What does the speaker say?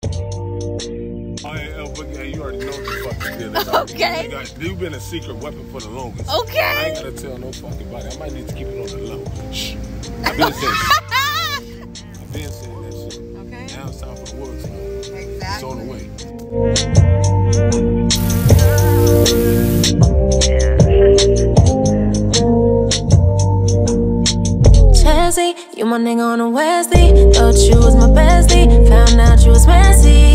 You already know the fucking deal. Okay. You've been a secret weapon for the longest. Okay. I ain't gonna tell no fucking body. I might need to keep it on the low. Shh. I've been saying that shit. Okay. Now it's time for the words. Exactly. It's on the way. Chelsea, you my nigga on a Wednesday. Thought you was my bestie. Found out you was messy.